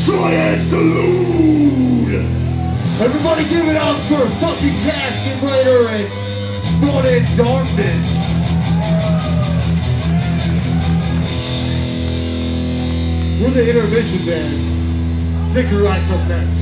Triad Salute! Everybody give it up for fucking Casket Raider and Spawn in Darkness. We're the intermission band. Zicker Rights up next.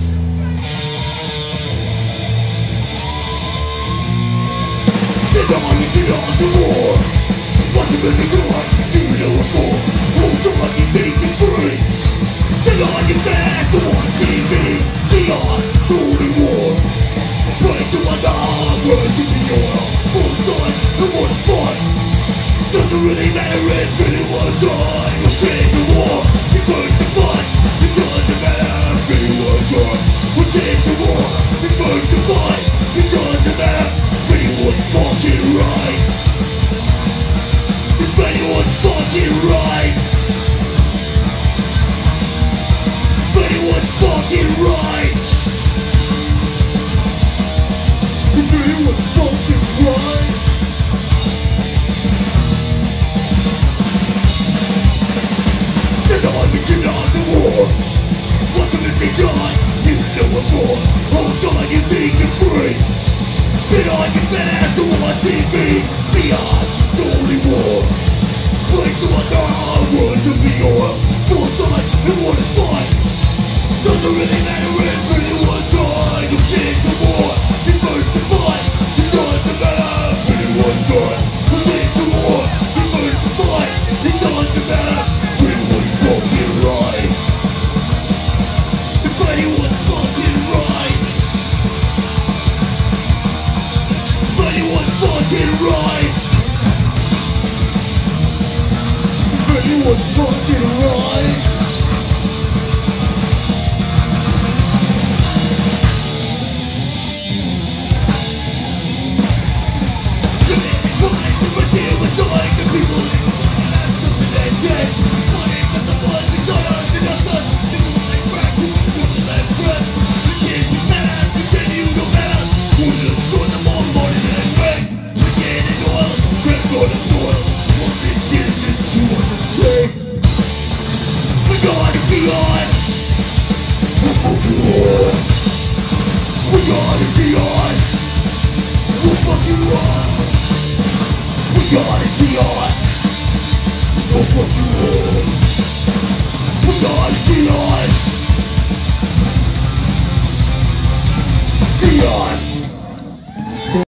Sit on the war. Want to make a door, you know a fool. Won't somebody think it's free? Sit on your back, the one TV. Dion, holy war. Pray to my dog, words to the oil. Full sun, the one fight. Doesn't really matter if anyone's on. We'll change the war, you first to fight. It doesn't matter if anyone's on. We'll change the war, you first to fight. It doesn't matter if anyone's fucking right. If anyone's fucking right. If anyone's fucking right. If anyone's fucking right. Deny me, deny the war. Want to make me die? You know what for. Hold on, you think you're free. Deny me, better to watch TV. Beyond the holy war. Play to my dog, words of the oil. Full side, and what is fine. Doesn't really matter if anyone's on. You change the war, you first to fight. It doesn't matter if anyone's on. You change the war, you first to fight. It doesn't matter if anyone's fucking right. If anyone's fucking right. If anyone's fucking right. If anyone's fucking right. Dion!